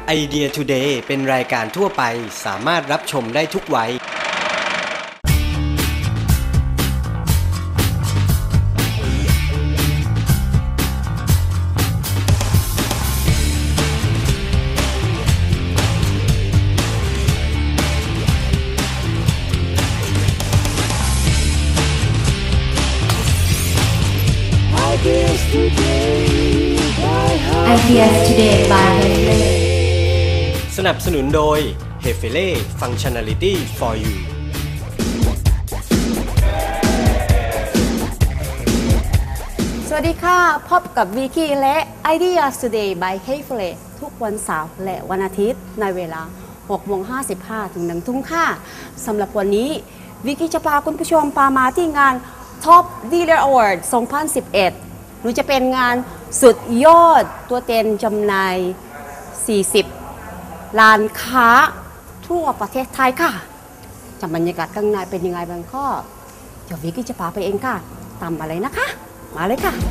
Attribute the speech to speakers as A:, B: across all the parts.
A: ไอเดีย Today เป็นรายการทั่วไปสามารถรับชมได้ทุกวัย
B: Ideas Today by Hefele
A: สนับสนุนโดย Hefele Functionality for You
B: สวัสดีค่ะพบกับวิกี้และ Ideas Today by Hefele ทุกวันเสาร์และวันอาทิตย์ในเวลา 6:55 ถึง 1 ทุ่มค่ะสำหรับวันนี้วิกี้จะพาคุณผู้ชมมาที่งาน Top Dealer Award 2011หรือจะเป็นงานสุดยอดตัวแทนจำหน่าย 40 ร้านค้าทั่วประเทศไทยค่ะจำบรรยากาศข้างในเป็นยังไงบ้างก็เดี๋ยววิกกี้จะพาไปเองค่ะตามมาเลยนะคะมาเลยค่ะ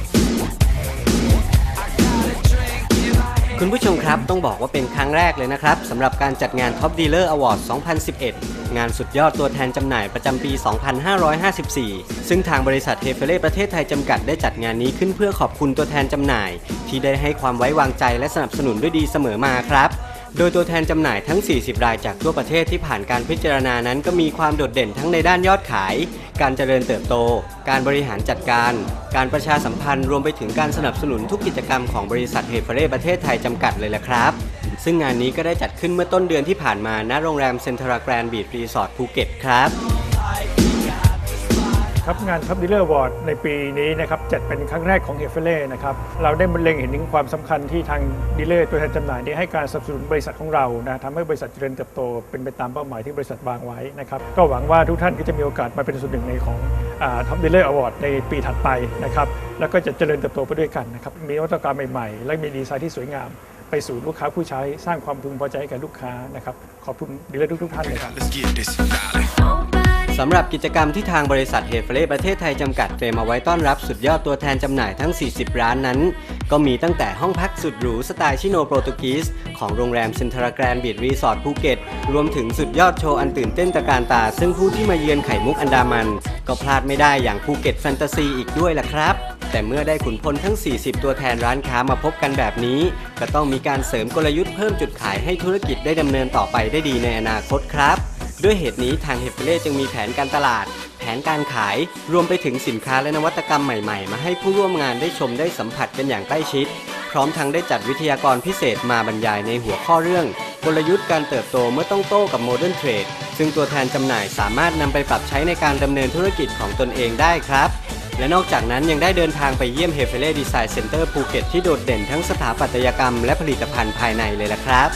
A: คุณผู้ชมครับต้องบอกว่าเป็นครั้งแรกเลยนะครับสำหรับการจัดงาน Top Dealer Award 2011 งานสุดยอดตัวแทนจำหน่ายประจำปี 2554 ซึ่งทางบริษัทเฮเฟเล่ประเทศไทยจำกัดได้จัดงานนี้ขึ้นเพื่อขอบคุณตัวแทนจำหน่ายที่ได้ให้ความไว้วางใจและสนับสนุนด้วยดีเสมอมาครับโดยตัวแทนจำหน่ายทั้ง 40 รายจากทั่วประเทศที่ผ่านการพิจารณานั้นก็มีความโดดเด่นทั้งในด้านยอดขายการเจริญเติบโตการบริหารจัดการการประชาสัมพันธ์รวมไปถึงการสนับสนุนทุกกิจกรรมของบริษัทเฮเฟเล่ประเทศไทยจำกัดเลยล่ะครับซึ่งงานนี้ก็ได้จัดขึ้นเมื่อต้นเดือนที่ผ่านมาณโรงแรมเซ็นทรัลแกรนด์บีชรีสอร์ทภูเก็ตครับ
C: ครับงาน Top Dealer Award ในปีนี้นะครับจัดเป็นครั้งแรกของ Hefele นะครับเราได้เล็งเห็นถึงความสำคัญที่ทางดีลเลอร์ตัวแทนจำหน่ายได้ให้การสนับสนุนบริษัทของเรานะทำให้บริษัทเจริญเติบโตเป็นไปตามเป้าหมายที่บริษัทวางไว้นะครับก็หวังว่าทุกท่านก็จะมีโอกาสมาเป็นส่วนหนึ่งในของTop Dealer Award ในปีถัดไปนะครับแล้วก็จะเจริญเติบโตไปด้วยกันนะครับมีนวัตกรรมใหม่ๆและมีดีไซน์ที่สวยงามไปสู่ลูกค้าผู้ใช้สร้างความพึงพอใจให้กับลูกค้านะครับขอบคุณดีลเลอร์ทุกท่านเลยครับ
A: สำหรับกิจกรรมที่ทางบริษัทเฮเฟเล่ประเทศไทยจำกัดเตรียมเอาไว้ต้อนรับสุดยอดตัวแทนจำหน่ายทั้ง 40 ร้านนั้นก็มีตั้งแต่ห้องพักสุดหรูสไตล์ชิโนโปรตุกีสของโรงแรมเซ็นทรัลแกรนด์บีชรีสอร์ทภูเก็ตรวมถึงสุดยอดโชว์อันตื่นเต้นตระการตาซึ่งผู้ที่มาเยือนไข่มุกอันดามันก็พลาดไม่ได้อย่างภูเก็ตแฟนตาซีอีกด้วยล่ะครับแต่เมื่อได้ขุนพลทั้ง 40 ตัวแทนร้านค้ามาพบกันแบบนี้ก็ต้องมีการเสริมกลยุทธ์เพิ่มจุดขายให้ธุรกิจได้ดำเนินต่อไปได้ดีในอนาคตครับด้วยเหตุนี้ทางเฮเฟเล่จึงมีแผนการตลาดแผนการขายรวมไปถึงสินค้าและนวัตกรรมใหม่ๆมาให้ผู้ร่วมงานได้ชมได้สัมผัสกันอย่างใกล้ชิดพร้อมทั้งได้จัดวิทยากรพิเศษมาบรรยายในหัวข้อเรื่องกลยุทธ์การเติบโตเมื่อต้องโต้กับโมเดิร์นเทรดซึ่งตัวแทนจำหน่ายสามารถนำไปปรับใช้ในการดำเนินธุรกิจของตนเองได้ครับและนอกจากนั้นยังได้เดินทางไปเยี่ยมเฮเฟเล่ดีไซน์เซ็นเตอร์ภูเก็ตที่โดดเด่นทั้งสถาปัตยกรรมและผลิตภัณฑ์ภายในเลยล่ะครับ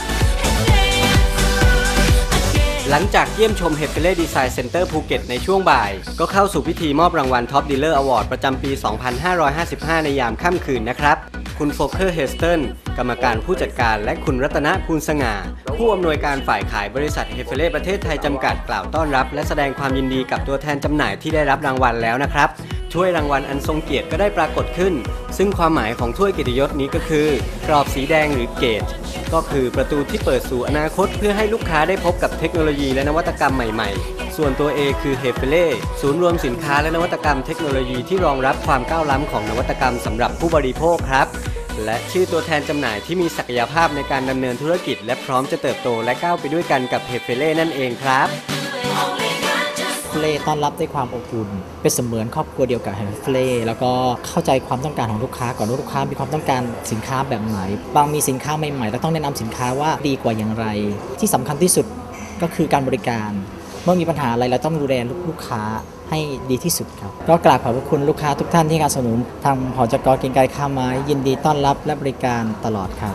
A: หลังจากเยี่ยมชม Hefele Design Center ภูเก็ตในช่วงบ่ายก็เข้าสู่พิธีมอบรางวัล Top Dealer Award ประจำปี 2555 ในยามค่ำคืนนะครับคุณโฟเคอร์เฮสเทิลกรรมการผู้จัดการและคุณรัตนภูลสง่าผู้อำนวยการฝ่ายขายบริษัท Hefele ประเทศไทยจำกัดกล่าวต้อนรับและแสดงความยินดีกับตัวแทนจำหน่ายที่ได้รับรางวัลแล้วนะครับถ้วยรางวัลอันทรงเกียรติก็ได้ปรากฏขึ้นซึ่งความหมายของถ้วยเกียรติยศนี้ก็คือกรอบสีแดงหรือเกตก็คือประตูที่เปิดสู่อนาคตเพื่อให้ลูกค้าได้พบกับเทคโนโลยีและนวัตกรรมใหม่ๆส่วนตัว A คือ Hefele ศูนย์รวมสินค้าและนวัตกรรมเทคโนโลยีที่รองรับความก้าวล้ำของนวัตกรรมสำหรับผู้บริโภคครับและชื่อตัวแทนจำหน่ายที่มีศักยภาพในการดำเนินธุรกิจและพร้อมจะเติบโตและก้าวไปด้วยกันกับ Hefele นั่นเองครับ
D: Hefele ต้อนรับด้วยความอบอุ่นเป็นเสมือนครอบครัวเดียวกับ Hefele แล้วก็เข้าใจความต้องการของลูกค้าก่อนว่าลูกค้ามีความต้องการสินค้าแบบไหนบางมีสินค้าใหม่ๆเราต้องแนะนำสินค้าว่าดีกว่าอย่างไรที่สำคัญที่สุดก็คือการบริการเมื่อมีปัญหาอะไรเราต้องดูแลลูกค้าให้ดีที่สุดครับก็กราบขอบพระคุณลูกค้าทุกท่านที่การสนับสนุนทางหจก.เกรียงไกรค้าไม้ยินดีต้อนรับและบริการตลอดครับ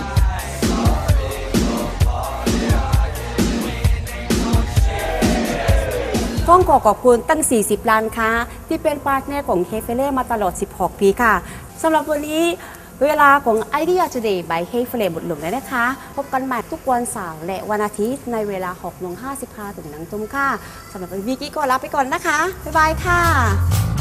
B: ต้องขอบคุณตั้ง 40 ร้านค้าที่เป็นพาร์ทเนอร์ของ Hefele มาตลอด 16 ปีค่ะสำหรับวันนี้เวลาของ Idea Today by Hefele หมดลงแล้วนะคะพบกันใหม่ทุกวันเสาร์และวันอาทิตย์ในเวลา 6:55 ถึง 1 ทุ่มค่ะสำหรับวันนี้วิกกี้ก็ลาไปก่อนนะคะบ๊ายบายค่ะ